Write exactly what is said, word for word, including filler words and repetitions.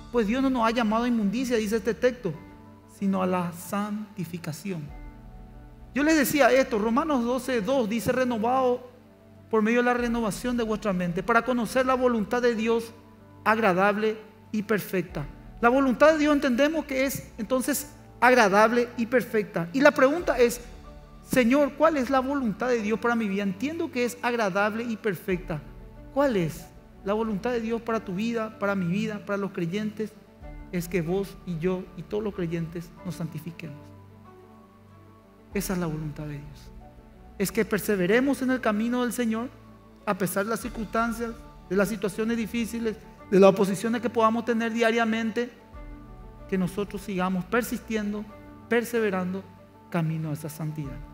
Pues Dios no nos ha llamado a inmundicia, dice este texto, sino a la santificación. Yo les decía esto, Romanos doce, dos dice: renovado por medio de la renovación de vuestra mente, para conocer la voluntad de Dios agradable y perfecta. La voluntad de Dios entendemos que es entonces agradable y perfecta. Y la pregunta es: Señor, ¿cuál es la voluntad de Dios para mi vida? Entiendo que es agradable y perfecta. ¿Cuál es la voluntad de Dios para tu vida, para mi vida, para los creyentes? Es que vos y yo y todos los creyentes nos santifiquemos. Esa es la voluntad de Dios. Es que perseveremos en el camino del Señor, a pesar de las circunstancias, de las situaciones difíciles, de las oposiciones que podamos tener diariamente, que nosotros sigamos persistiendo, perseverando, camino a esa santidad.